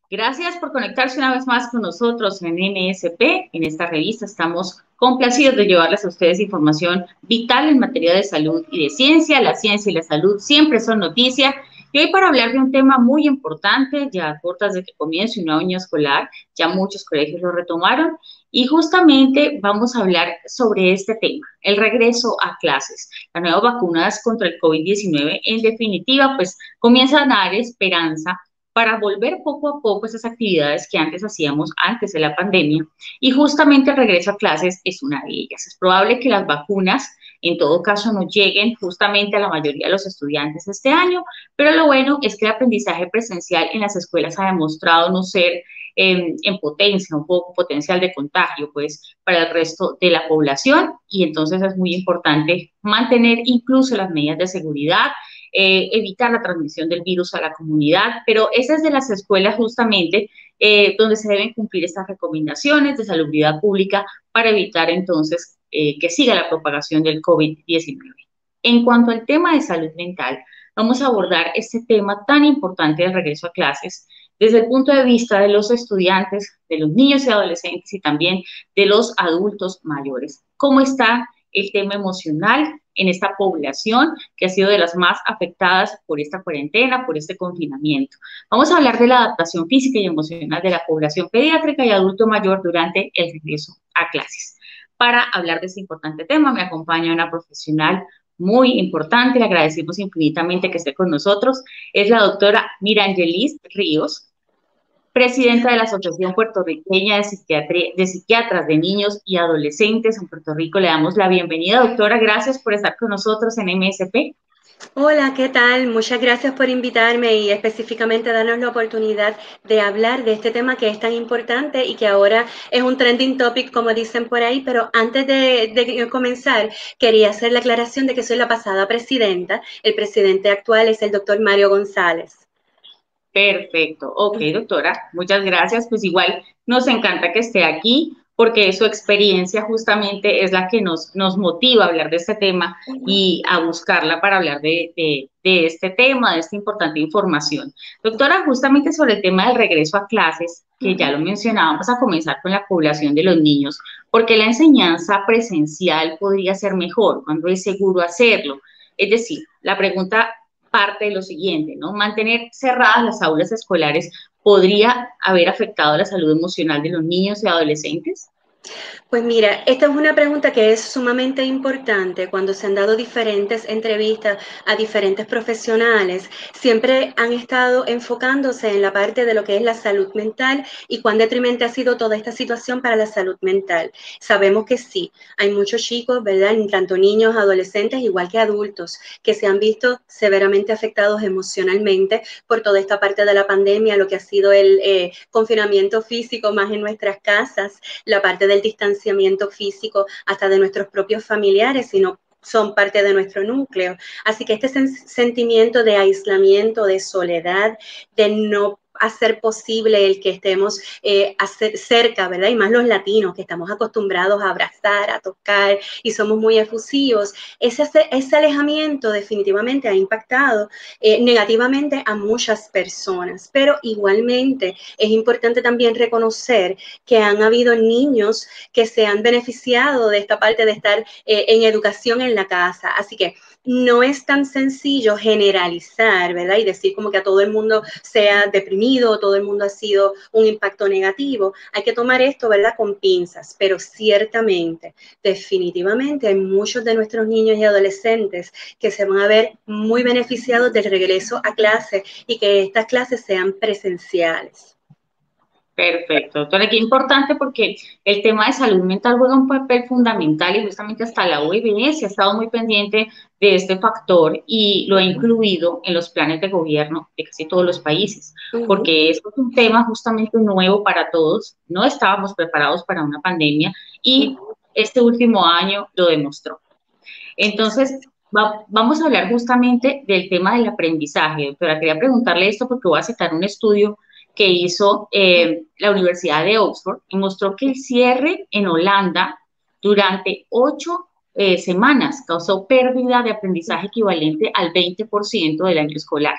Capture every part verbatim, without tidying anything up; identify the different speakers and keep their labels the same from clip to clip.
Speaker 1: Gracias por conectarse una vez más con nosotros en M S P. En esta revista estamos complacidos de llevarles a ustedes información vital en materia de salud y de ciencia. La ciencia y la salud siempre son noticia. Y hoy para hablar de un tema muy importante, ya a cortas de que comience un nuevo año escolar, ya muchos colegios lo retomaron, y justamente vamos a hablar sobre este tema, el regreso a clases. Las nuevas vacunas contra el COVID diecinueve, en definitiva, pues comienzan a dar esperanza para volver poco a poco esas actividades que antes hacíamos antes de la pandemia, y justamente el regreso a clases es una de ellas. Es probable que las vacunas en todo caso no lleguen justamente a la mayoría de los estudiantes este año, pero lo bueno es que el aprendizaje presencial en las escuelas ha demostrado no ser en, en potencia, un poco potencial de contagio, pues, para el resto de la población, y entonces es muy importante mantener incluso las medidas de seguridad, eh, evitar la transmisión del virus a la comunidad, pero es desde las escuelas justamente eh, donde se deben cumplir estas recomendaciones de salubridad pública para evitar entonces eh, que siga la propagación del COVID diecinueve. En cuanto al tema de salud mental, vamos a abordar este tema tan importante del regreso a clases desde el punto de vista de los estudiantes, de los niños y adolescentes y también de los adultos mayores. ¿Cómo está el tema emocional en esta población que ha sido de las más afectadas por esta cuarentena, por este confinamiento? Vamos a hablar de la adaptación física y emocional de la población pediátrica y adulto mayor durante el regreso a clases. Para hablar de este importante tema me acompaña una profesional muy importante, le agradecemos infinitamente que esté con nosotros, es la doctora Mirangelis Ríos, presidenta de la Asociación Puertorriqueña de, Psiquiatría, de Psiquiatras de Niños y Adolescentes en Puerto Rico. Le damos la bienvenida, doctora, gracias por estar con nosotros en M S P.
Speaker 2: Hola, ¿qué tal? Muchas gracias por invitarme y específicamente darnos la oportunidad de hablar de este tema que es tan importante y que ahora es un trending topic, como dicen por ahí, pero antes de, de comenzar, quería hacer la aclaración de que soy la pasada presidenta. El presidente actual es el doctor Mario González.
Speaker 1: Perfecto, ok, doctora, muchas gracias. Pues igual nos encanta que esté aquí porque su experiencia justamente es la que nos, nos motiva a hablar de este tema y a buscarla para hablar de, de, de este tema, de esta importante información. Doctora, justamente sobre el tema del regreso a clases, que ya lo mencionábamos, a comenzar con la población de los niños, porque la enseñanza presencial podría ser mejor, cuando es seguro hacerlo. Es decir, la pregunta parte de lo siguiente, ¿no? Mantener cerradas las aulas escolares podría haber afectado la salud emocional de los niños y adolescentes.
Speaker 2: Pues mira, esta es una pregunta que es sumamente importante. Cuando se han dado diferentes entrevistas a diferentes profesionales, siempre han estado enfocándose en la parte de lo que es la salud mental y cuán detrimente ha sido toda esta situación para la salud mental. Sabemos que sí, hay muchos chicos, ¿verdad? Tanto niños, adolescentes, igual que adultos, que se han visto severamente afectados emocionalmente por toda esta parte de la pandemia, lo que ha sido el eh, confinamiento físico más en nuestras casas, la parte del distanciamiento físico hasta de nuestros propios familiares, sino son parte de nuestro núcleo. Así que este sentimiento de aislamiento, de soledad, de no hacer posible el que estemos eh, cerca, ¿verdad? Y más los latinos, que estamos acostumbrados a abrazar, a tocar y somos muy efusivos. Ese, ese alejamiento definitivamente ha impactado eh, negativamente a muchas personas, pero igualmente es importante también reconocer que han habido niños que se han beneficiado de esta parte de estar eh, en educación en la casa. Así que no es tan sencillo generalizar, ¿verdad? Y decir como que a todo el mundo sea deprimido, todo el mundo ha sido un impacto negativo. Hay que tomar esto, ¿verdad? Con pinzas, pero ciertamente, definitivamente hay muchos de nuestros niños y adolescentes que se van a ver muy beneficiados del regreso a clase y que estas clases sean presenciales.
Speaker 1: Perfecto, doctora, qué importante porque el tema de salud mental juega un papel fundamental y justamente hasta la O M S ha estado muy pendiente de este factor y lo ha incluido en los planes de gobierno de casi todos los países,
Speaker 2: Uh-huh.
Speaker 1: porque esto es un tema justamente nuevo para todos, no estábamos preparados para una pandemia y este último año lo demostró. Entonces, va, vamos a hablar justamente del tema del aprendizaje. Doctora, quería preguntarle esto porque voy a citar un estudio que hizo eh, la Universidad de Oxford y mostró que el cierre en Holanda durante ocho eh, semanas causó pérdida de aprendizaje equivalente al veinte por ciento del año escolar.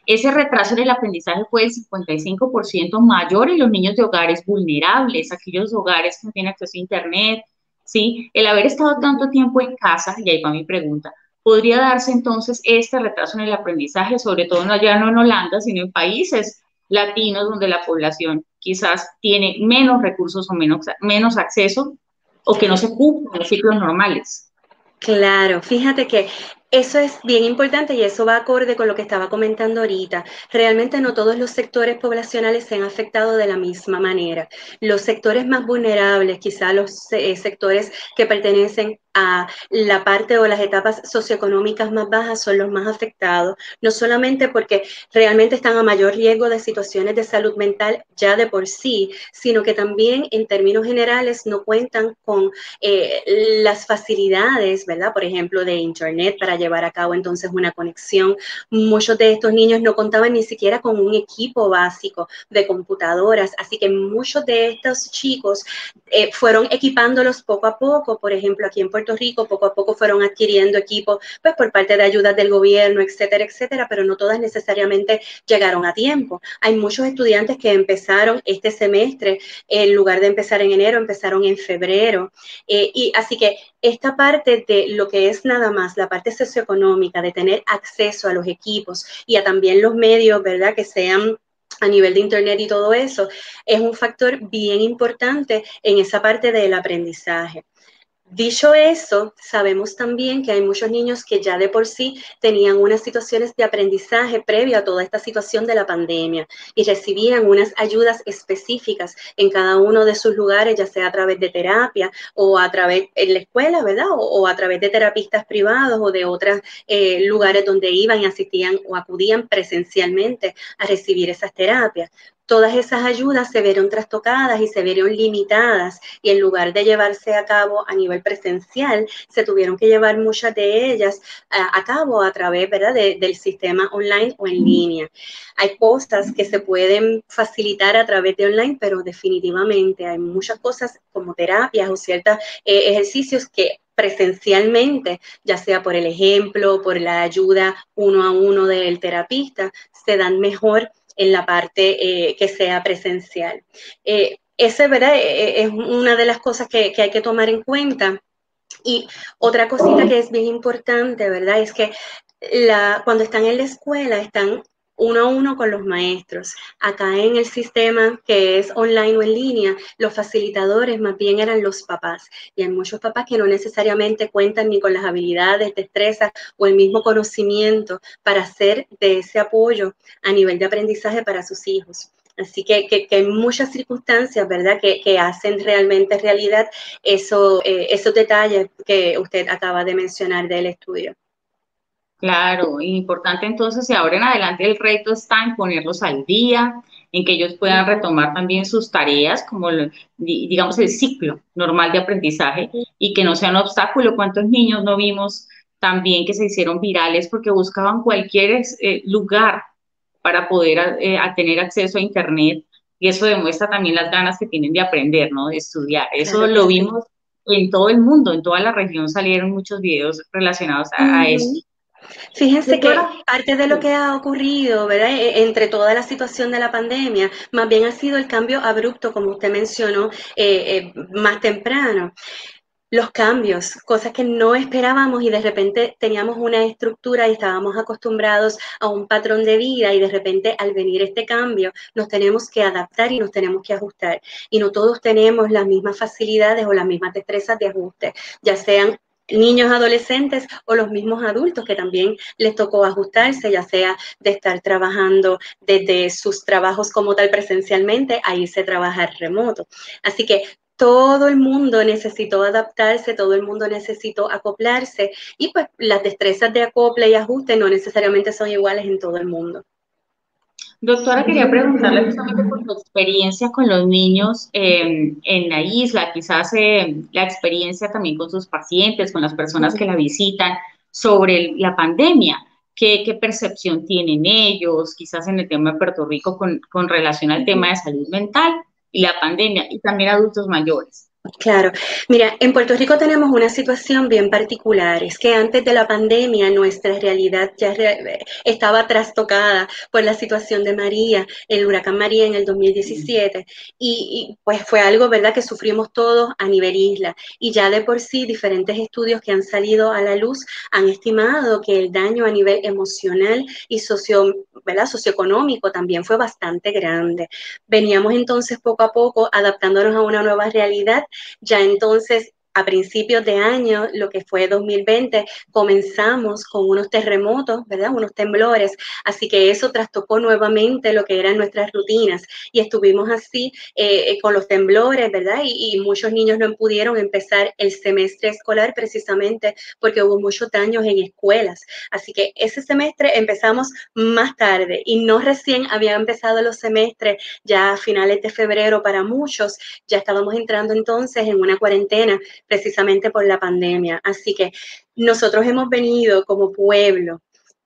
Speaker 1: Ese retraso en el aprendizaje fue del cincuenta y cinco por ciento mayor en los niños de hogares vulnerables, aquellos hogares que no tienen acceso a Internet, ¿sí? El haber estado tanto tiempo en casa, y ahí va mi pregunta, ¿podría darse entonces este retraso en el aprendizaje, sobre todo no allá no en Holanda, sino en países latinos donde la población quizás tiene menos recursos o menos, menos acceso o que no se cumplen los ciclos normales?
Speaker 2: Claro, fíjate que eso es bien importante y eso va acorde con lo que estaba comentando ahorita. Realmente no todos los sectores poblacionales se han afectado de la misma manera. Los sectores más vulnerables, quizá los eh, sectores que pertenecen a la parte o las etapas socioeconómicas más bajas son los más afectados, no solamente porque realmente están a mayor riesgo de situaciones de salud mental ya de por sí, sino que también en términos generales no cuentan con eh, las facilidades, ¿verdad? Por ejemplo, de Internet para llevar a cabo entonces una conexión. Muchos de estos niños no contaban ni siquiera con un equipo básico de computadoras, así que muchos de estos chicos eh, fueron equipándolos poco a poco. Por ejemplo, aquí en Puerto Rico, poco a poco fueron adquiriendo equipos pues, por parte de ayudas del gobierno, etcétera, etcétera, pero no todas necesariamente llegaron a tiempo. Hay muchos estudiantes que empezaron este semestre, en lugar de empezar en enero, empezaron en febrero. Eh, y así que esta parte de lo que es nada más la parte socioeconómica, de tener acceso a los equipos y a también los medios, ¿verdad? Que sean a nivel de Internet y todo eso, es un factor bien importante en esa parte del aprendizaje. Dicho eso, sabemos también que hay muchos niños que ya de por sí tenían unas situaciones de aprendizaje previo a toda esta situación de la pandemia y recibían unas ayudas específicas en cada uno de sus lugares, ya sea a través de terapia o a través en la escuela, ¿verdad? O, o a través de terapistas privados o de otros eh, lugares donde iban y asistían o acudían presencialmente a recibir esas terapias. Todas esas ayudas se vieron trastocadas y se vieron limitadas y en lugar de llevarse a cabo a nivel presencial, se tuvieron que llevar muchas de ellas a, a cabo a través, ¿verdad?, de, del sistema online o en línea. Hay cosas que se pueden facilitar a través de online, pero definitivamente hay muchas cosas como terapias o ciertos eh, ejercicios que presencialmente, ya sea por el ejemplo, por la ayuda uno a uno del terapista, se dan mejor en la parte eh, que sea presencial. Eh, ese, ¿verdad? Eh, es una de las cosas que, que hay que tomar en cuenta. Y otra cosita que es bien importante, ¿verdad? Es que la, cuando están en la escuela están uno a uno con los maestros. Acá en el sistema que es online o en línea, los facilitadores más bien eran los papás. Y hay muchos papás que no necesariamente cuentan ni con las habilidades, destrezas o el mismo conocimiento para hacer de ese apoyo a nivel de aprendizaje para sus hijos. Así que, que, que hay muchas circunstancias, ¿verdad?, que, que hacen realmente realidad eso, eh, esos detalles que usted acaba de mencionar del estudio.
Speaker 1: Claro, importante entonces, y ahora en adelante el reto está en ponerlos al día, en que ellos puedan retomar también sus tareas, como lo- di- digamos el ciclo normal de aprendizaje, y que no sea un obstáculo. ¿Cuántos niños no vimos también que se hicieron virales porque buscaban cualquier eh, lugar para poder eh, a tener acceso a Internet? Y eso demuestra también las ganas que tienen de aprender, ¿no? De estudiar. Eso
Speaker 2: Claro que
Speaker 1: lo
Speaker 2: sí.
Speaker 1: vimos en todo el mundo, en toda la región salieron muchos videos relacionados a a eso.
Speaker 2: Uh-huh. Fíjense
Speaker 1: Doctora,
Speaker 2: que parte de lo que ha ocurrido, ¿verdad?, e- entre toda la situación de la pandemia, más bien ha sido el cambio abrupto, como usted mencionó, eh, eh, más temprano. Los cambios, cosas que no esperábamos y de repente teníamos una estructura y estábamos acostumbrados a un patrón de vida y de repente al venir este cambio nos tenemos que adaptar y nos tenemos que ajustar. Y no todos tenemos las mismas facilidades o las mismas destrezas de ajuste, ya sean niños, adolescentes o los mismos adultos que también les tocó ajustarse, ya sea de estar trabajando desde sus trabajos como tal presencialmente a irse a trabajar remoto. Así que todo el mundo necesitó adaptarse, todo el mundo necesitó acoplarse y pues las destrezas de acople y ajuste no necesariamente son iguales en todo el mundo.
Speaker 1: doctora, quería preguntarle justamente por su experiencia con los niños eh, en la isla, quizás eh, la experiencia también con sus pacientes, con las personas que la visitan, sobre el- la pandemia. ¿Qué, qué percepción tienen ellos, quizás en el tema de Puerto Rico con, con relación al tema de salud mental y la pandemia, y también adultos mayores?
Speaker 2: Claro, mira, en Puerto Rico tenemos una situación bien particular, es que antes de la pandemia nuestra realidad ya re estaba trastocada por la situación de María, el huracán María en el dos mil diecisiete, y, y pues fue algo, ¿verdad?, que sufrimos todos a nivel isla, y ya de por sí diferentes estudios que han salido a la luz han estimado que el daño a nivel emocional y socio, ¿verdad?, socioeconómico también fue bastante grande. Veníamos entonces poco a poco adaptándonos a una nueva realidad. Ya entonces, a principios de año, lo que fue dos mil veinte, comenzamos con unos terremotos, ¿verdad? Unos temblores, así que eso trastocó nuevamente lo que eran nuestras rutinas y estuvimos así eh, con los temblores, ¿verdad? Y, y muchos niños no pudieron empezar el semestre escolar precisamente porque hubo muchos daños en escuelas. Así que ese semestre empezamos más tarde y no recién habían empezado los semestres ya a finales de febrero para muchos, ya estábamos entrando entonces en una cuarentena precisamente por la pandemia. Así que nosotros hemos venido como pueblo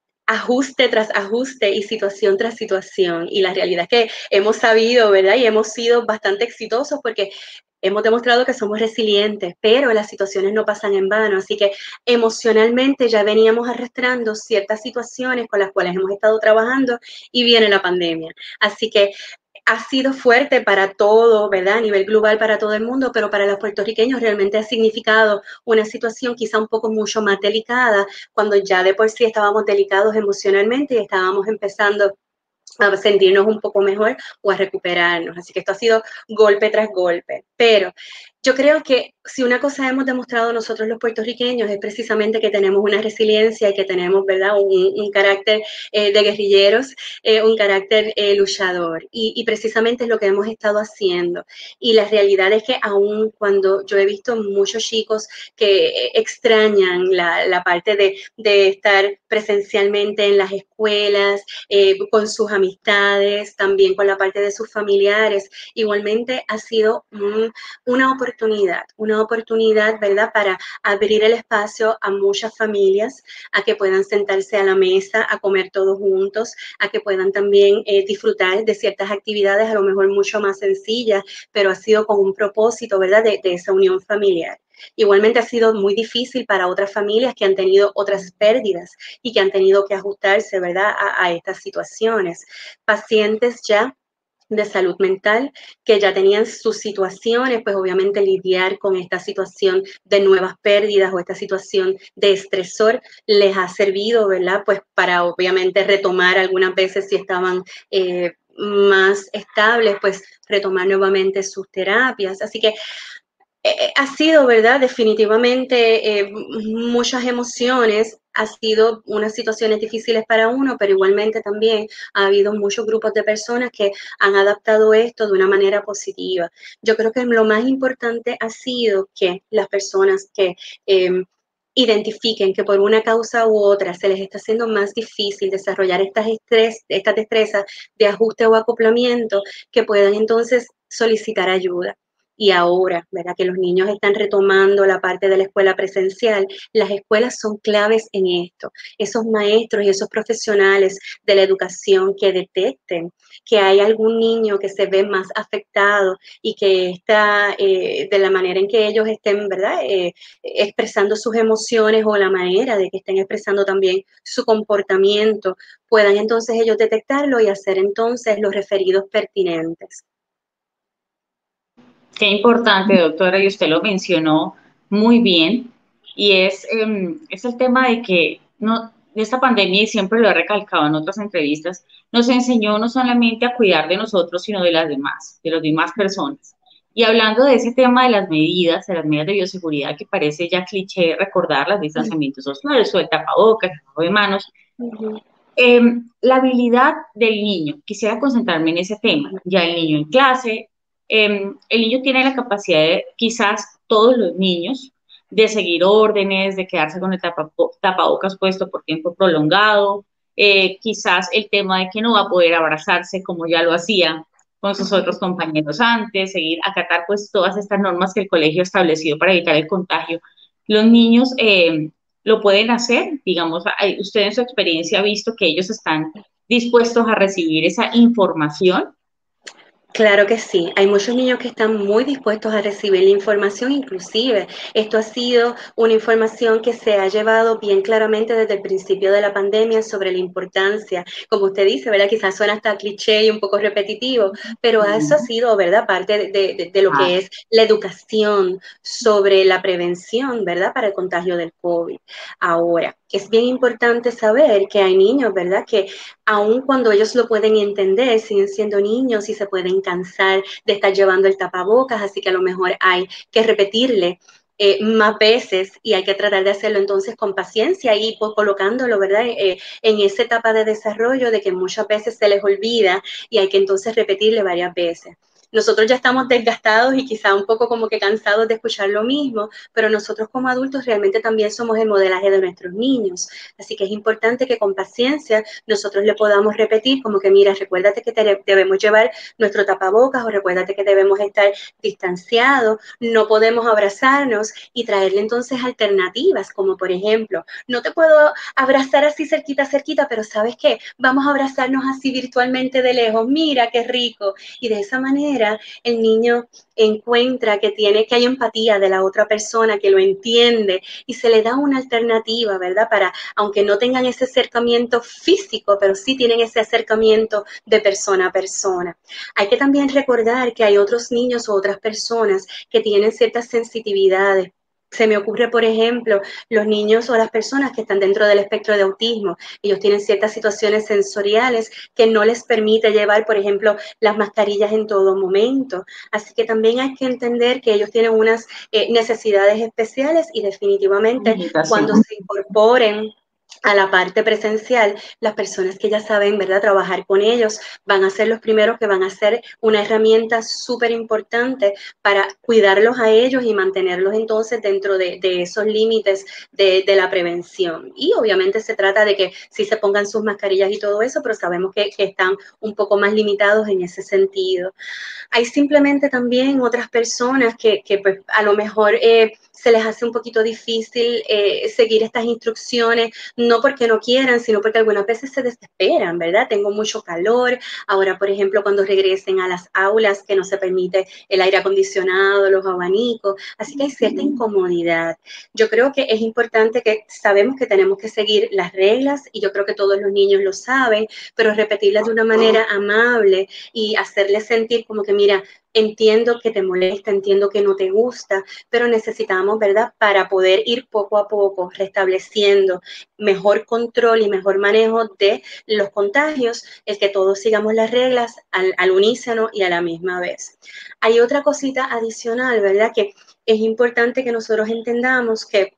Speaker 2: ajuste tras ajuste y situación tras situación. Y la realidad es que hemos sabido, ¿verdad? Y hemos sido bastante exitosos porque hemos demostrado que somos resilientes, pero las situaciones no pasan en vano. Así que emocionalmente ya veníamos arrastrando ciertas situaciones con las cuales hemos estado trabajando y viene la pandemia. Así que ha sido fuerte para todo, ¿verdad? A nivel global para todo el mundo, pero para los puertorriqueños realmente ha significado una situación quizá un poco mucho más delicada, cuando ya de por sí estábamos delicados emocionalmente y estábamos empezando a sentirnos un poco mejor o a recuperarnos. Así que esto ha sido golpe tras golpe. Pero yo creo que si una cosa hemos demostrado nosotros los puertorriqueños es precisamente que tenemos una resiliencia y que tenemos, ¿verdad?, un, un carácter eh, de guerrilleros, eh, un carácter eh, luchador. Y, y precisamente es lo que hemos estado haciendo. Y la realidad es que aún cuando yo he visto muchos chicos que extrañan la, la parte de, de estar presencialmente en las escuelas, eh, con sus amistades, también con la parte de sus familiares, igualmente ha sido un, una oportunidad, una oportunidad, ¿verdad?, para abrir el espacio a muchas familias, a que puedan sentarse a la mesa, a comer todos juntos, a que puedan también eh, disfrutar de ciertas actividades, a lo mejor mucho más sencillas, pero ha sido con un propósito, ¿verdad?, de, de esa unión familiar. Igualmente ha sido muy difícil para otras familias que han tenido otras pérdidas y que han tenido que ajustarse, ¿verdad?, a, a estas situaciones. Pacientes ya de salud mental que ya tenían sus situaciones, pues obviamente lidiar con esta situación de nuevas pérdidas o esta situación de estresor les ha servido, ¿verdad?, pues para obviamente retomar algunas veces si estaban eh, más estables, pues retomar nuevamente sus terapias. Así que eh, ha sido, ¿verdad? Definitivamente eh, muchas emociones, ha sido unas situaciones difíciles para uno, pero igualmente también ha habido muchos grupos de personas que han adaptado esto de una manera positiva. Yo creo que lo más importante ha sido que las personas que eh, identifiquen que por una causa u otra se les está haciendo más difícil desarrollar estas, estrés, estas destrezas de ajuste o acoplamiento, que puedan entonces solicitar ayuda. Y ahora, ¿verdad?, que los niños están retomando la parte de la escuela presencial, las escuelas son claves en esto. Esos maestros y esos profesionales de la educación que detecten que hay algún niño que se ve más afectado y que está eh, de la manera en que ellos estén, ¿verdad?, eh, expresando sus emociones o la manera de que estén expresando también su comportamiento, puedan entonces ellos detectarlo y hacer entonces los referidos pertinentes.
Speaker 1: Qué importante, doctora, y usted lo mencionó muy bien, y es, eh, es el tema de que no, esta pandemia, y siempre lo he recalcado en otras entrevistas, nos enseñó no solamente a cuidar de nosotros, sino de las demás, de las demás personas. Y hablando de ese tema de las medidas, de las medidas de bioseguridad, que parece ya cliché recordar, los distanciamientos sociales, o el tapabocas, el lavado de manos,
Speaker 2: Ujú.
Speaker 1: eh, la habilidad del niño, quisiera concentrarme en ese tema, ya el niño en clase, eh, el niño tiene la capacidad de, quizás todos los niños, de seguir órdenes, de quedarse con el tapa, tapabocas puesto por tiempo prolongado, eh, quizás el tema de que no va a poder abrazarse como ya lo hacía con sus otros compañeros antes, seguir, acatar pues todas estas normas que el colegio ha establecido para evitar el contagio. Los niños eh, lo pueden hacer, digamos, usted en su experiencia ha visto que ellos están dispuestos a recibir esa información.
Speaker 2: Claro que sí, hay muchos niños que están muy dispuestos a recibir la información, inclusive esto ha sido una información que se ha llevado bien claramente desde el principio de la pandemia sobre la importancia, como usted dice, ¿verdad? Quizás suena hasta cliché y un poco repetitivo, pero eso ha sido, ¿verdad? Parte de, de, de lo
Speaker 1: Ah,
Speaker 2: que es la educación sobre la prevención, ¿verdad? Para el contagio del COVID. Ahora, es bien importante saber que hay niños, ¿verdad? Que aun cuando ellos lo pueden entender, siguen siendo niños y se pueden cansar de estar llevando el tapabocas, así que a lo mejor hay que repetirle eh, más veces y hay que tratar de hacerlo entonces con paciencia y pues, colocándolo, ¿verdad? Eh, en esa etapa de desarrollo de que muchas veces se les olvida y hay que entonces repetirle varias veces. Nosotros ya estamos desgastados y quizá un poco como que cansados de escuchar lo mismo, pero nosotros como adultos realmente también somos el modelaje de nuestros niños. Así que es importante que con paciencia nosotros le podamos repetir como que, mira, recuérdate que te debemos llevar nuestro tapabocas o recuérdate que debemos estar distanciados, no podemos abrazarnos y traerle entonces alternativas, como por ejemplo, no te puedo abrazar así cerquita, cerquita, pero ¿sabes qué? Vamos a abrazarnos así virtualmente de lejos, mira qué rico. Y de esa manera el niño encuentra que tiene, que hay empatía de la otra persona, que lo entiende y se le da una alternativa, ¿verdad? Para, aunque no tengan ese acercamiento físico, pero sí tienen ese acercamiento de persona a persona. Hay que también recordar que hay otros niños o otras personas que tienen ciertas sensitividades. Se me ocurre, por ejemplo, los niños o las personas que están dentro del espectro de autismo. Ellos tienen ciertas situaciones sensoriales que no les permite llevar, por ejemplo, las mascarillas en todo momento. Así que también hay que entender que ellos tienen unas eh, necesidades especiales y definitivamente cuando se incorporen a la parte presencial, las personas que ya saben, ¿verdad?, trabajar con ellos van a ser los primeros que van a ser una herramienta súper importante para cuidarlos a ellos y mantenerlos entonces dentro de, de esos límites de, de, la prevención. Y obviamente se trata de que sí se pongan sus mascarillas y todo eso, pero sabemos que, que están un poco más limitados en ese sentido. Hay simplemente también otras personas que, que pues, a lo mejor eh, se les hace un poquito difícil eh, seguir estas instrucciones, no porque no quieran, sino porque algunas veces se desesperan, ¿verdad? Tengo mucho calor, ahora, por ejemplo, cuando regresen a las aulas, que no se permite el aire acondicionado, los abanicos, así que hay cierta incomodidad. Yo creo que es importante que sabemos que tenemos que seguir las reglas y yo creo que todos los niños lo saben, pero repetirlas de una manera amable y hacerles sentir como que, mira, entiendo que te molesta, entiendo que no te gusta, pero necesitamos, ¿verdad?, para poder ir poco a poco restableciendo mejor control y mejor manejo de los contagios, el que todos sigamos las reglas al, al unísono y a la misma vez. Hay otra cosita adicional, ¿verdad?, que es importante que nosotros entendamos que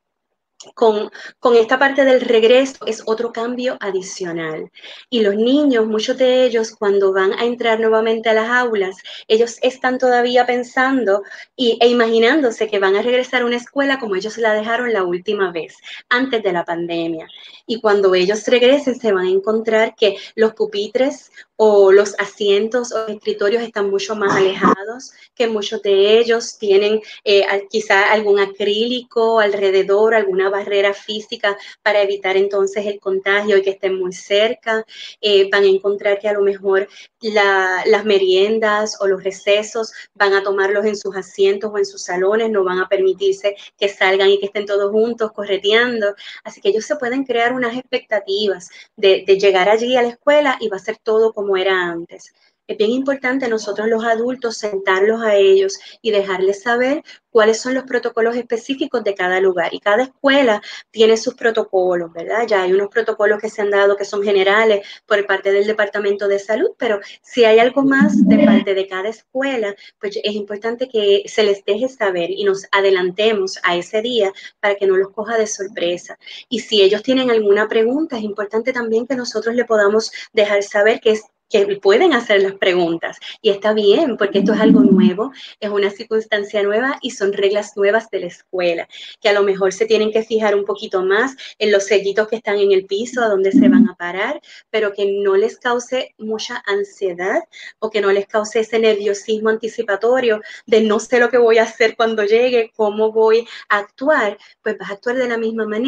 Speaker 2: Con, con esta parte del regreso es otro cambio adicional. Y los niños, muchos de ellos, cuando van a entrar nuevamente a las aulas, ellos están todavía pensando y, e imaginándose que van a regresar a una escuela como ellos la dejaron la última vez, antes de la pandemia. Y cuando ellos regresen, se van a encontrar que los pupitres o los asientos o escritorios están mucho más alejados, que muchos de ellos tienen eh, quizá algún acrílico alrededor, alguna barrera física para evitar entonces el contagio y que estén muy cerca. Eh, van a encontrar que a lo mejor la, las meriendas o los recesos van a tomarlos en sus asientos o en sus salones, no van a permitirse que salgan y que estén todos juntos correteando. Así que ellos se pueden crear unas expectativas de, de llegar allí a la escuela y va a ser todo como era antes. Es bien importante nosotros los adultos sentarlos a ellos y dejarles saber cuáles son los protocolos específicos de cada lugar. Y cada escuela tiene sus protocolos, ¿verdad? Ya hay unos protocolos que se han dado que son generales por parte del Departamento de Salud, pero si hay algo más de parte de cada escuela, pues es importante que se les deje saber y nos adelantemos a ese día para que no los coja de sorpresa. Y si ellos tienen alguna pregunta, es importante también que nosotros le podamos dejar saber que es que pueden hacer las preguntas y está bien porque esto es algo nuevo, es una circunstancia nueva y son reglas nuevas de la escuela, que a lo mejor se tienen que fijar un poquito más en los sellitos que están en el piso, a dónde se van a parar, pero que no les cause mucha ansiedad o que no les cause ese nerviosismo anticipatorio de no sé lo que voy a hacer cuando llegue, cómo voy a actuar, pues vas a actuar de la misma manera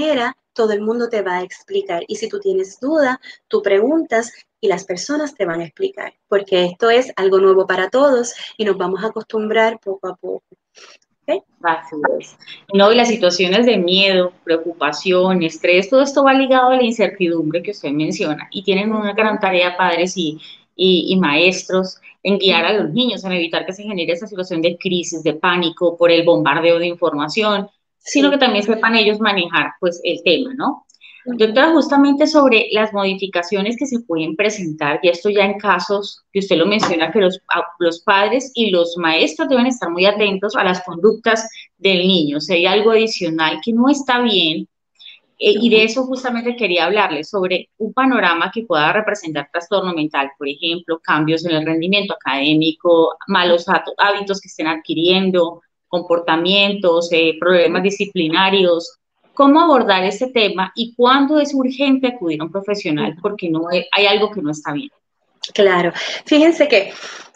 Speaker 2: todo el mundo te va a explicar. Y si tú tienes duda, tú preguntas y las personas te van a explicar, porque esto es algo nuevo para todos y nos vamos a acostumbrar poco a poco. ¿Okay?
Speaker 1: Así es. No, y las situaciones de miedo, preocupación, estrés, todo esto va ligado a la incertidumbre que usted menciona y tienen una gran tarea padres y, y, y maestros en guiar a los niños, en evitar que se genere esa situación de crisis, de pánico por el bombardeo de información, sino
Speaker 2: Sí.
Speaker 1: que también sepan ellos manejar pues el tema, ¿no?
Speaker 2: Uh-huh.
Speaker 1: Doctora, justamente sobre las modificaciones que se pueden presentar, y esto ya en casos que usted lo menciona, que los, los padres y los maestros deben estar muy atentos a las conductas del niño. Si hay algo adicional que no está bien, eh, y de eso justamente quería hablarles, sobre un panorama que pueda representar trastorno mental, por ejemplo, cambios en el rendimiento académico, malos hábitos que estén adquiriendo, comportamientos, eh, problemas disciplinarios. ¿Cómo abordar este tema y cuándo es urgente acudir a un profesional porque no hay, hay algo que no está bien?
Speaker 2: Claro, fíjense que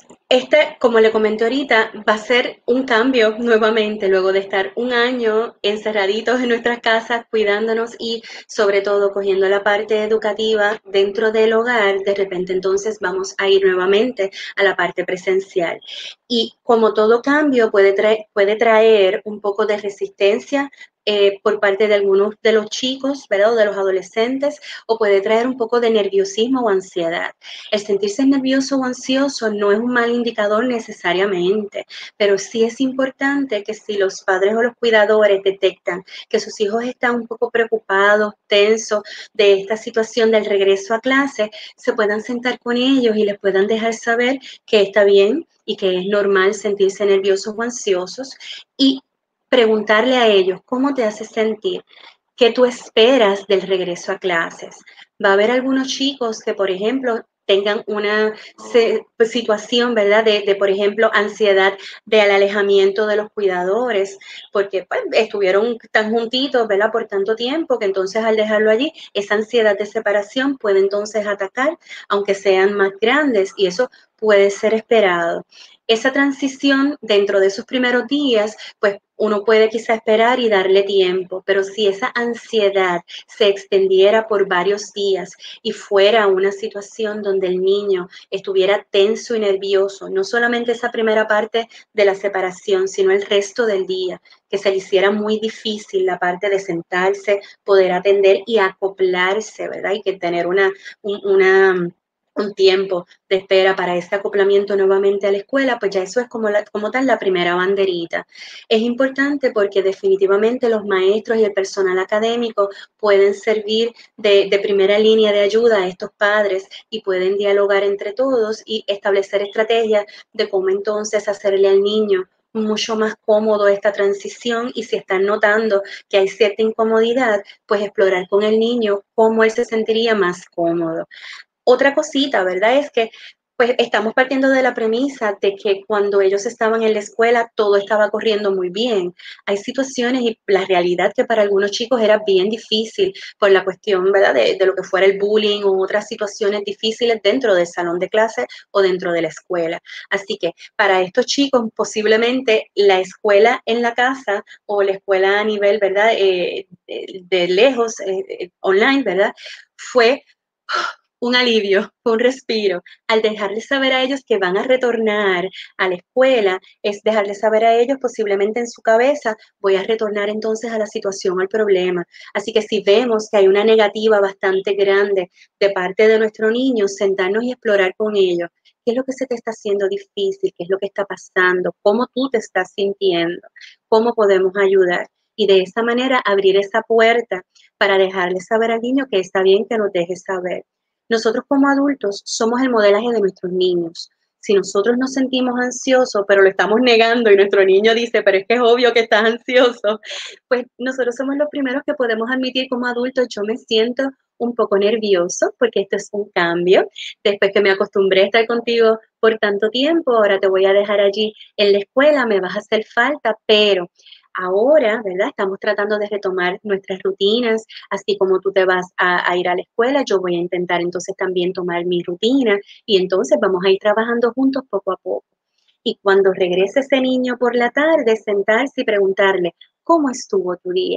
Speaker 2: este, como le comenté ahorita, va a ser un cambio nuevamente luego de estar un año encerraditos en nuestras casas, cuidándonos y sobre todo cogiendo la parte educativa dentro del hogar. De repente entonces vamos a ir nuevamente a la parte presencial. Y como todo cambio puede traer, puede traer un poco de resistencia eh, por parte de algunos de los chicos, ¿verdad? O de los adolescentes, o puede traer un poco de nerviosismo o ansiedad. El sentirse nervioso o ansioso no es un mal indicador necesariamente, pero sí es importante que si los padres o los cuidadores detectan que sus hijos están un poco preocupados, tensos de esta situación del regreso a clase, se puedan sentar con ellos y les puedan dejar saber que está bien y que es normal sentirse nerviosos o ansiosos y preguntarle a ellos, ¿cómo te hace sentir? ¿Qué tú esperas del regreso a clases? Va a haber algunos chicos que, por ejemplo, tengan una pues, situación, ¿verdad? De, de, por ejemplo, ansiedad del alejamiento de los cuidadores, porque pues, estuvieron tan juntitos, ¿verdad? Por tanto tiempo, que entonces al dejarlo allí, esa ansiedad de separación puede entonces atacar, aunque sean más grandes, y eso puede ser esperado. Esa transición dentro de esos primeros días, pues uno puede quizá esperar y darle tiempo, pero si esa ansiedad se extendiera por varios días y fuera una situación donde el niño estuviera tenso y nervioso, no solamente esa primera parte de la separación, sino el resto del día, que se le hiciera muy difícil la parte de sentarse, poder atender y acoplarse, ¿verdad? Y que tener una, una un tiempo de espera para este acoplamiento nuevamente a la escuela, pues ya eso es como, la, como tal la primera banderita. Es importante porque definitivamente los maestros y el personal académico pueden servir de, de primera línea de ayuda a estos padres y pueden dialogar entre todos y establecer estrategias de cómo entonces hacerle al niño mucho más cómodo esta transición y si están notando que hay cierta incomodidad, pues explorar con el niño cómo él se sentiría más cómodo. Otra cosita, ¿verdad? Es que pues estamos partiendo de la premisa de que cuando ellos estaban en la escuela todo estaba corriendo muy bien. Hay situaciones y la realidad que para algunos chicos era bien difícil por la cuestión, ¿verdad? De, de lo que fuera el bullying o otras situaciones difíciles dentro del salón de clase o dentro de la escuela. Así que para estos chicos posiblemente la escuela en la casa o la escuela a nivel, ¿verdad? Eh, de, de lejos, eh, online, ¿verdad? Fue un alivio, fue un respiro. Al dejarles saber a ellos que van a retornar a la escuela, es dejarles saber a ellos posiblemente en su cabeza, voy a retornar entonces a la situación, al problema. Así que si vemos que hay una negativa bastante grande de parte de nuestro niño, sentarnos y explorar con ellos. ¿Qué es lo que se te está haciendo difícil? ¿Qué es lo que está pasando? ¿Cómo tú te estás sintiendo? ¿Cómo podemos ayudar? Y de esa manera abrir esa puerta para dejarle saber al niño que está bien que nos deje saber. Nosotros como adultos somos el modelaje de nuestros niños. Si nosotros nos sentimos ansiosos, pero lo estamos negando y nuestro niño dice, pero es que es obvio que estás ansioso, pues nosotros somos los primeros que podemos admitir como adultos, yo me siento un poco nervioso porque esto es un cambio. Después que me acostumbré a estar contigo por tanto tiempo, ahora te voy a dejar allí en la escuela, me vas a hacer falta, pero ahora, ¿verdad? Estamos tratando de retomar nuestras rutinas, así como tú te vas a, a ir a la escuela, yo voy a intentar entonces también tomar mi rutina y entonces vamos a ir trabajando juntos poco a poco. Y cuando regrese ese niño por la tarde, sentarse y preguntarle, ¿cómo estuvo tu día?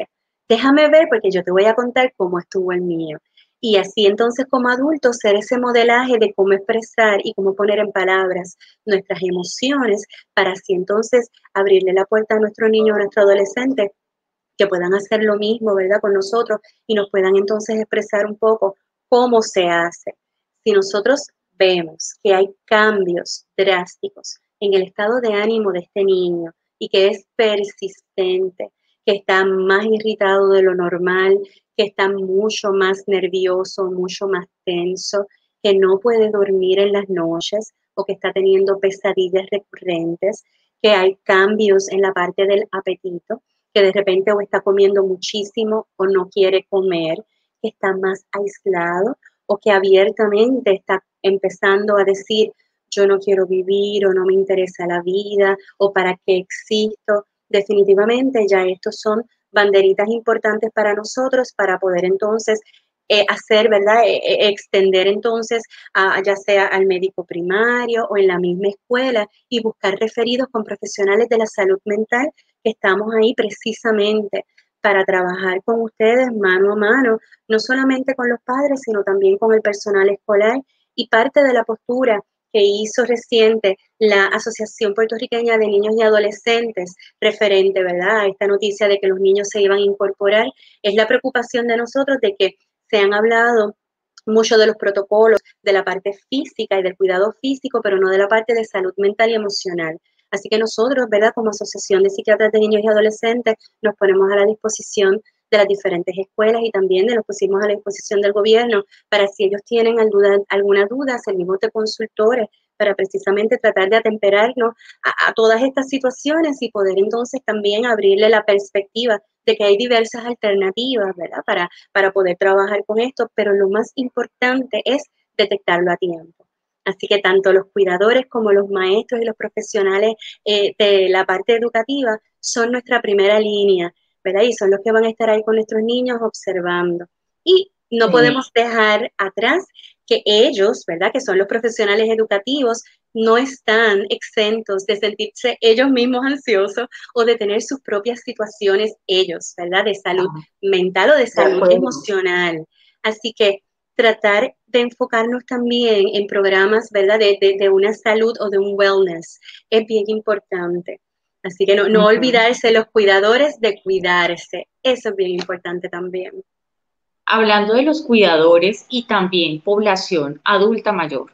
Speaker 2: déjame ver porque yo te voy a contar cómo estuvo el mío. Y así entonces como adultos ser ese modelaje de cómo expresar y cómo poner en palabras nuestras emociones para así entonces abrirle la puerta a nuestro niño o a nuestro adolescente que puedan hacer lo mismo, ¿verdad? Con nosotros y nos puedan entonces expresar un poco cómo se hace. Si nosotros vemos que hay cambios drásticos en el estado de ánimo de este niño y que es persistente, que está más irritado de lo normal, que está mucho más nervioso, mucho más tenso, que no puede dormir en las noches o que está teniendo pesadillas recurrentes, que hay cambios en la parte del apetito, que de repente o está comiendo muchísimo o no quiere comer, que está más aislado o que abiertamente está empezando a decir yo no quiero vivir o no me interesa la vida o para qué existo. Definitivamente ya estos son banderitas importantes para nosotros para poder entonces eh, hacer, ¿verdad? Eh, eh, extender entonces a, ya sea al médico primario o en la misma escuela y buscar referidos con profesionales de la salud mental que estamos ahí precisamente para trabajar con ustedes mano a mano, no solamente con los padres, sino también con el personal escolar y parte de la postura que hizo reciente la Asociación Puertorriqueña de Niños y Adolescentes referente, ¿verdad?, a esta noticia de que los niños se iban a incorporar, es la preocupación de nosotros de que se han hablado mucho de los protocolos de la parte física y del cuidado físico, pero no de la parte de salud mental y emocional. Así que nosotros, ¿verdad?, como Asociación de Psiquiatras de Niños y Adolescentes, nos ponemos a la disposición de las diferentes escuelas y también de los pusimos a la disposición del gobierno para si ellos tienen duda, alguna duda, servimos de consultores para precisamente tratar de atemperarnos a, a todas estas situaciones y poder entonces también abrirle la perspectiva de que hay diversas alternativas, ¿verdad?, para, para poder trabajar con esto, pero lo más importante es detectarlo a tiempo. Así que tanto los cuidadores como los maestros y los profesionales eh, de la parte educativa son nuestra primera línea, ¿verdad? Y son los que van a estar ahí con nuestros niños observando. Y no sí. podemos dejar atrás que ellos, ¿verdad?, que son los profesionales educativos, no están exentos de sentirse ellos mismos ansiosos o de tener sus propias situaciones ellos, ¿verdad?, de salud ah, mental o de salud de emocional. Así que tratar de enfocarnos también en programas, ¿verdad?, de, de, de una salud o de un wellness es bien importante. Así que no, no uh-huh. olvidarse los cuidadores de cuidarse. Eso es bien importante también.
Speaker 1: Hablando de los cuidadores y también población adulta mayor.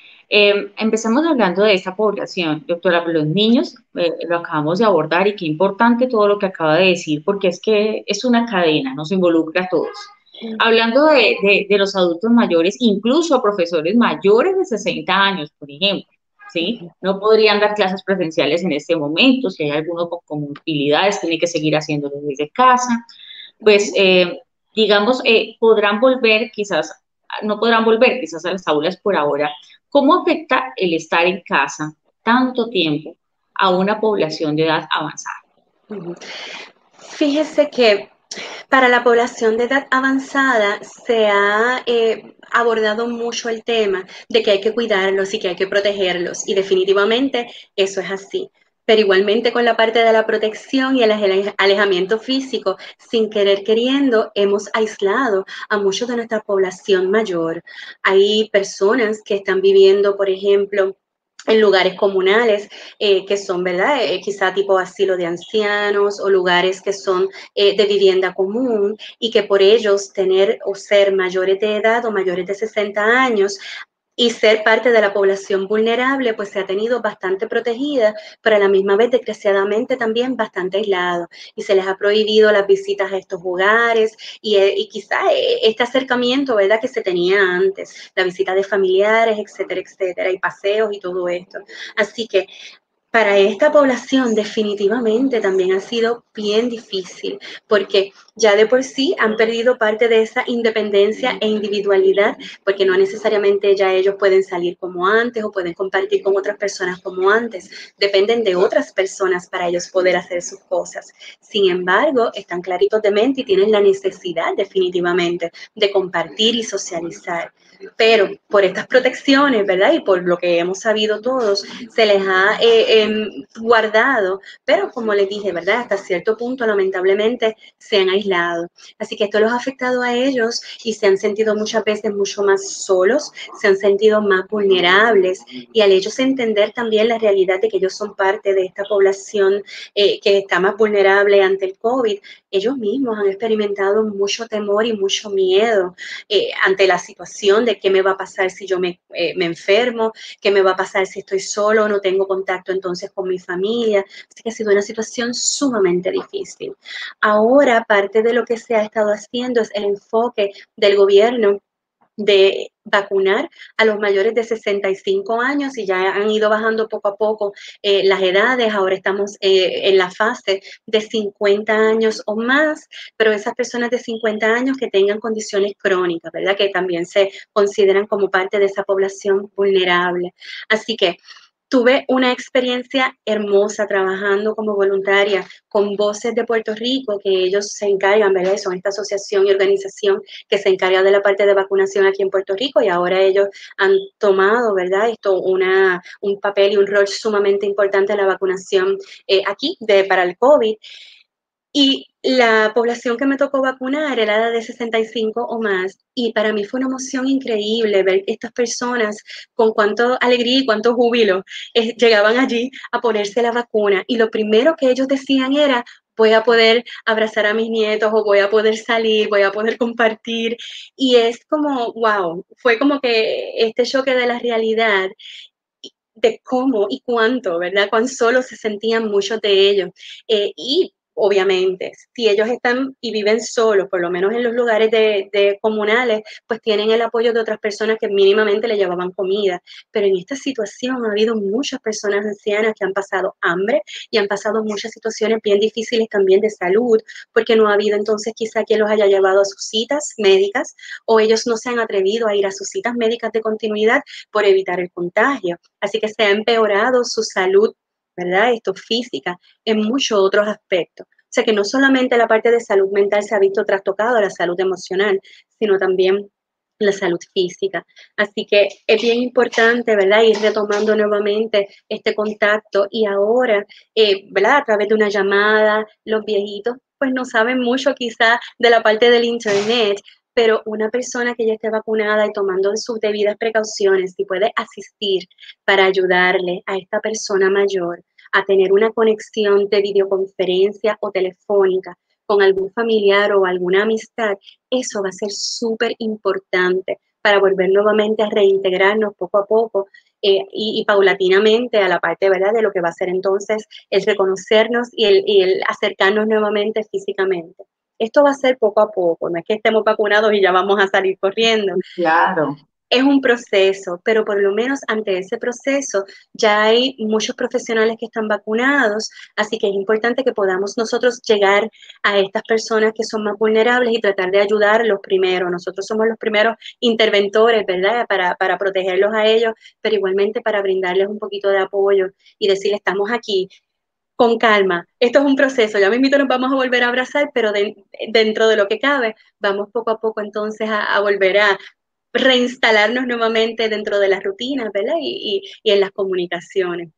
Speaker 1: Eh, empezamos hablando de esta población, doctora, los niños, eh, lo acabamos de abordar y qué importante todo lo que acaba de decir, porque es que es una cadena, nos involucra a todos. Uh-huh. Hablando de, de, de los adultos mayores, incluso a profesores mayores de sesenta años, por ejemplo, ¿sí? No podrían dar clases presenciales en este momento, si hay alguno con comorbilidades, tiene que seguir haciéndolo desde casa, pues, eh, digamos, eh, podrán volver quizás, no podrán volver quizás a las aulas por ahora. ¿Cómo afecta el estar en casa tanto tiempo a una población de edad avanzada?
Speaker 2: Fíjese que para la población de edad avanzada se ha eh, abordado mucho el tema de que hay que cuidarlos y que hay que protegerlos y definitivamente eso es así. Pero igualmente con la parte de la protección y el alejamiento físico, sin querer queriendo, hemos aislado a muchos de nuestra población mayor. Hay personas que están viviendo, por ejemplo, en lugares comunales eh, que son, ¿verdad? Eh, quizá tipo asilo de ancianos o lugares que son eh, de vivienda común y que por ellos tener o ser mayores de edad o mayores de sesenta años y ser parte de la población vulnerable, pues se ha tenido bastante protegida, pero a la misma vez desgraciadamente también bastante aislado y se les ha prohibido las visitas a estos lugares y, y quizá este acercamiento, ¿verdad?, que se tenía antes, la visita de familiares, etcétera, etcétera, y paseos y todo esto. Así que para esta población definitivamente también ha sido bien difícil porque ya de por sí han perdido parte de esa independencia e individualidad porque no necesariamente ya ellos pueden salir como antes o pueden compartir con otras personas como antes. Dependen de otras personas para ellos poder hacer sus cosas. Sin embargo, están claritos de mente y tienen la necesidad definitivamente de compartir y socializar. pero por estas protecciones, ¿verdad? Y por lo que hemos sabido todos, se les ha eh, eh, guardado, pero como les dije, ¿verdad? Hasta cierto punto, lamentablemente, se han aislado. Así que esto los ha afectado a ellos y se han sentido muchas veces mucho más solos, se han sentido más vulnerables, y al ellos entender también la realidad de que ellos son parte de esta población eh, que está más vulnerable ante el COVID, ellos mismos han experimentado mucho temor y mucho miedo eh, ante la situación de qué me va a pasar si yo me, eh, me enfermo, qué me va a pasar si estoy solo, no tengo contacto entonces con mi familia. Así que ha sido una situación sumamente difícil. Ahora, parte de lo que se ha estado haciendo es el enfoque del gobierno de vacunar a los mayores de sesenta y cinco años, y ya han ido bajando poco a poco eh, las edades. Ahora estamos eh, en la fase de cincuenta años o más, pero esas personas de cincuenta años que tengan condiciones crónicas, ¿verdad? Que también se consideran como parte de esa población vulnerable. Así que tuve una experiencia hermosa trabajando como voluntaria con Voces de Puerto Rico, que ellos se encargan, ¿verdad? Son esta asociación y organización que se encarga de la parte de vacunación aquí en Puerto Rico, y ahora ellos han tomado, ¿verdad? Esto, una, un papel y un rol sumamente importante en la vacunación eh, aquí de, para el COVID. Y la población que me tocó vacunar era la de sesenta y cinco o más, y para mí fue una emoción increíble ver estas personas con cuánto alegría y cuánto júbilo eh, llegaban allí a ponerse la vacuna, y lo primero que ellos decían era: voy a poder abrazar a mis nietos, o voy a poder salir, voy a poder compartir. Y es como, wow, fue como que este choque de la realidad de cómo y cuánto, ¿verdad? Cuán solos se sentían muchos de ellos. Eh, y obviamente, si ellos están y viven solos, por lo menos en los lugares de, de comunales, pues tienen el apoyo de otras personas que mínimamente le llevaban comida. Pero en esta situación ha habido muchas personas ancianas que han pasado hambre y han pasado muchas situaciones bien difíciles también de salud, porque no ha habido entonces quizá quien los haya llevado a sus citas médicas, o ellos no se han atrevido a ir a sus citas médicas de continuidad por evitar el contagio. Así que se ha empeorado su salud, ¿verdad? Esto física, en muchos otros aspectos. O sea que no solamente la parte de salud mental se ha visto trastocada, la salud emocional, sino también la salud física. Así que es bien importante, ¿verdad? Ir retomando nuevamente este contacto, y ahora, eh, ¿verdad? A través de una llamada, los viejitos pues no saben mucho quizá de la parte del internet, pero una persona que ya esté vacunada y tomando sus debidas precauciones, si puede asistir para ayudarle a esta persona mayor a tener una conexión de videoconferencia o telefónica con algún familiar o alguna amistad, eso va a ser súper importante para volver nuevamente a reintegrarnos poco a poco eh, y, y paulatinamente a la parte, ¿verdad?, de lo que va a ser entonces el reconocernos y el, y el acercarnos nuevamente físicamente. Esto va a ser poco a poco, no es que estemos vacunados y ya vamos a salir corriendo.
Speaker 1: Claro.
Speaker 2: Es un proceso, pero por lo menos ante ese proceso ya hay muchos profesionales que están vacunados, así que es importante que podamos nosotros llegar a estas personas que son más vulnerables y tratar de ayudarlos primero. Nosotros somos los primeros interventores, ¿verdad?, para, para protegerlos a ellos, pero igualmente para brindarles un poquito de apoyo y decirles: estamos aquí, con calma. Esto es un proceso, ya mismito nos vamos a volver a abrazar, pero de, dentro de lo que cabe, vamos poco a poco entonces a, a volver a reinstalarnos nuevamente dentro de las rutinas, ¿verdad? Y, y, y en las comunicaciones.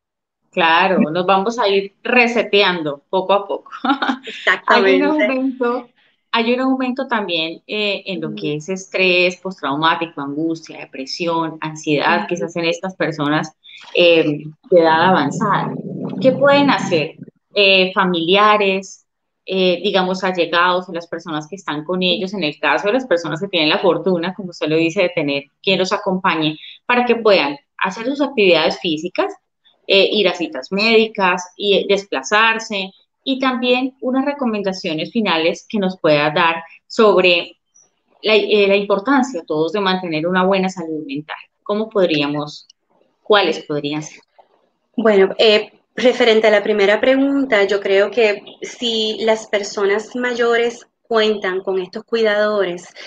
Speaker 1: Claro, nos vamos a ir reseteando poco a poco. Hay un
Speaker 2: Exactamente.
Speaker 1: aumento, hay un aumento también eh, en lo que es estrés postraumático, angustia, depresión, ansiedad, que se hacen estas personas eh, de edad avanzada. ¿Qué pueden hacer? Eh, familiares, eh, digamos, allegados o las personas que están con ellos, en el caso de las personas que tienen la fortuna, como usted lo dice, de tener quien los acompañe, para que puedan hacer sus actividades físicas, eh, ir a citas médicas y desplazarse, y también unas recomendaciones finales que nos pueda dar sobre la, eh, la importancia todos de mantener una buena salud mental. ¿Cómo podríamos, cuáles podrían ser?
Speaker 2: Bueno, eh, referente a la primera pregunta, yo creo que si las personas mayores cuentan con estos cuidadores,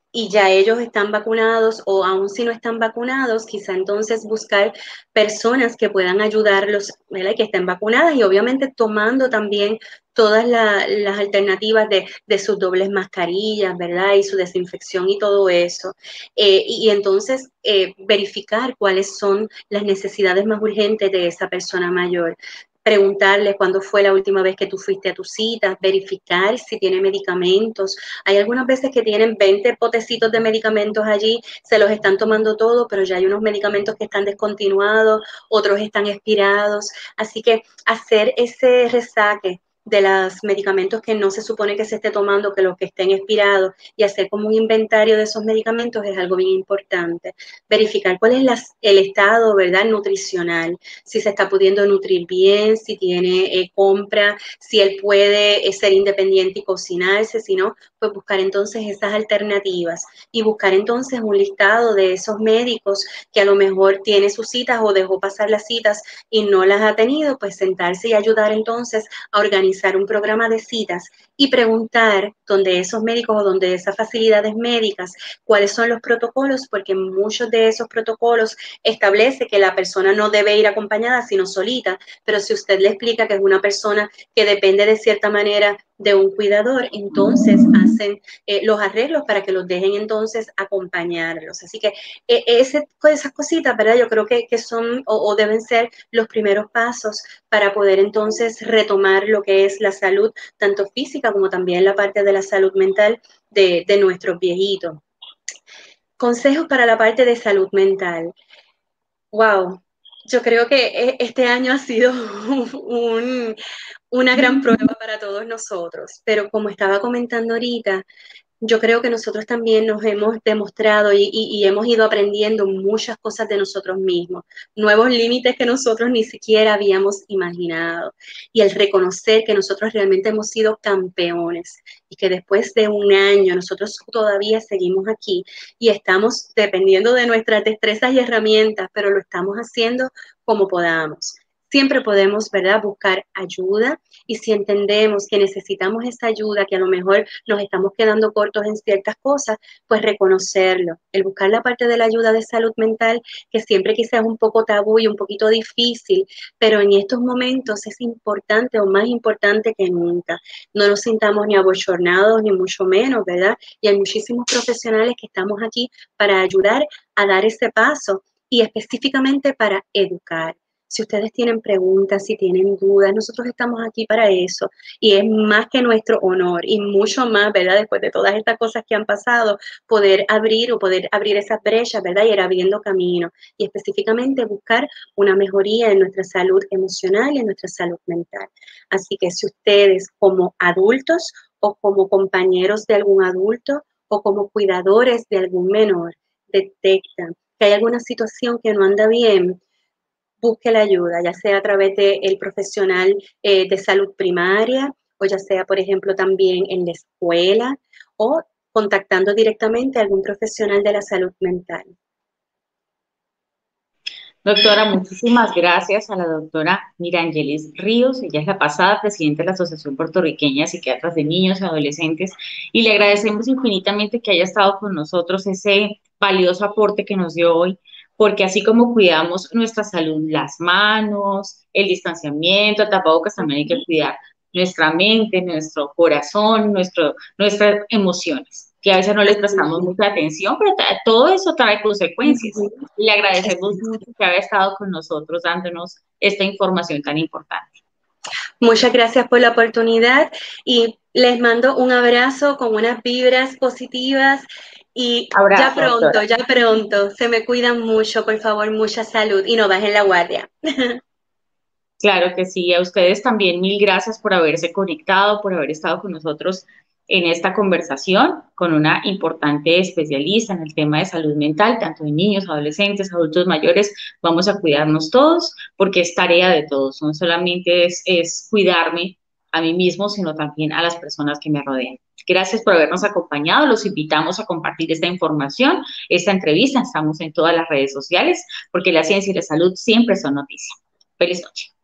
Speaker 2: y ya ellos están vacunados o aún si no están vacunados, quizá entonces buscar personas que puedan ayudarlos, ¿verdad? Que estén vacunadas y obviamente tomando también todas la, las alternativas de, de, sus dobles mascarillas, ¿verdad? Y su desinfección y todo eso. Eh, y, y, entonces eh, verificar cuáles son las necesidades más urgentes de esa persona mayor. Preguntarle cuándo fue la última vez que tú fuiste a tu cita, verificar si tiene medicamentos. Hay algunas veces que tienen veinte potecitos de medicamentos allí, se los están tomando todo, pero ya hay unos medicamentos que están descontinuados, otros están expirados. Así que hacer ese resaque de los medicamentos que no se supone que se esté tomando, que los que estén expirados, y hacer como un inventario de esos medicamentos es algo bien importante. Verificar cuál es la, el estado, ¿verdad?, nutricional, si se está pudiendo nutrir bien, si tiene eh, compra, si él puede eh, ser independiente y cocinarse, si no, pues buscar entonces esas alternativas y buscar entonces un listado de esos médicos que a lo mejor tiene sus citas o dejó pasar las citas y no las ha tenido, pues sentarse y ayudar entonces a organizar un programa de citas y preguntar donde esos médicos o donde esas facilidades médicas, cuáles son los protocolos, porque muchos de esos protocolos establece que la persona no debe ir acompañada, sino solita, pero si usted le explica que es una persona que depende de cierta manera de un cuidador, entonces hacen eh, los arreglos para que los dejen entonces acompañarlos. Así que eh, ese, esas cositas, ¿verdad? Yo creo que, que son o, o deben ser los primeros pasos para poder entonces retomar lo que es la salud, tanto física como también la parte de la salud mental de, de nuestros viejitos. Consejos para la parte de salud mental. Wow, yo creo que este año ha sido un, una gran prueba para todos nosotros, pero como estaba comentando ahorita, yo creo que nosotros también nos hemos demostrado y, y, y, hemos ido aprendiendo muchas cosas de nosotros mismos, nuevos límites que nosotros ni siquiera habíamos imaginado. Y el reconocer que nosotros realmente hemos sido campeones y que después de un año nosotros todavía seguimos aquí y estamos dependiendo de nuestras destrezas y herramientas, pero lo estamos haciendo como podamos. Siempre podemos, ¿verdad?, buscar ayuda y si entendemos que necesitamos esa ayuda, que a lo mejor nos estamos quedando cortos en ciertas cosas, pues reconocerlo. El buscar la parte de la ayuda de salud mental, que siempre quizás es un poco tabú y un poquito difícil, pero en estos momentos es importante o más importante que nunca. No nos sintamos ni abochornados ni mucho menos, ¿verdad? Y hay muchísimos profesionales que estamos aquí para ayudar a dar ese paso y específicamente para educar. Si ustedes tienen preguntas, si tienen dudas, nosotros estamos aquí para eso y es más que nuestro honor y mucho más, ¿verdad? Después de todas estas cosas que han pasado, poder abrir o poder abrir esas brechas, ¿verdad? Y ir abriendo camino y específicamente buscar una mejoría en nuestra salud emocional y en nuestra salud mental. Así que si ustedes como adultos o como compañeros de algún adulto o como cuidadores de algún menor detectan que hay alguna situación que no anda bien, busque la ayuda, ya sea a través del de profesional eh, de salud primaria o ya sea, por ejemplo, también en la escuela o contactando directamente a algún profesional de la salud mental.
Speaker 1: Doctora, muchísimas gracias a la doctora Mirangelis Ríos. Ella es la pasada presidenta de la Asociación Puertorriqueña de Psiquiatras de Niños y Adolescentes y le agradecemos infinitamente que haya estado con nosotros, ese valioso aporte que nos dio hoy, porque así como cuidamos nuestra salud, las manos, el distanciamiento, el tapabocas, también hay que cuidar nuestra mente, nuestro corazón, nuestro, nuestras emociones, que a veces no les prestamos mucha atención, pero todo eso trae consecuencias. Y le agradecemos mucho que haya estado con nosotros dándonos esta información tan importante.
Speaker 2: Muchas gracias por la oportunidad y les mando un abrazo con unas vibras positivas y abrazo, ya pronto, doctora. ya pronto, se me cuidan mucho, por favor, mucha salud y no bajen la guardia.
Speaker 1: Claro que sí, a ustedes también mil gracias por haberse conectado, por haber estado con nosotros en esta conversación con una importante especialista en el tema de salud mental, tanto de niños, adolescentes, adultos mayores. Vamos a cuidarnos todos porque es tarea de todos, no solamente es, es cuidarme a mí mismo, sino también a las personas que me rodean. Gracias por habernos acompañado, los invitamos a compartir esta información, esta entrevista, estamos en todas las redes sociales porque la ciencia y la salud siempre son noticia. Feliz noche.